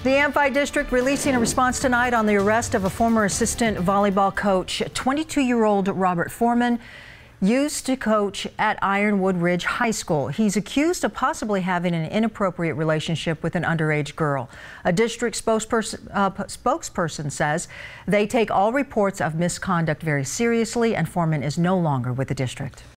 The Amphi District releasing a response tonight on the arrest of a former assistant volleyball coach. 22-year-old Robert Foreman used to coach at Ironwood Ridge High School. He's accused of possibly having an inappropriate relationship with an underage girl. A district spokesperson says they take all reports of misconduct very seriously, and Foreman is no longer with the district.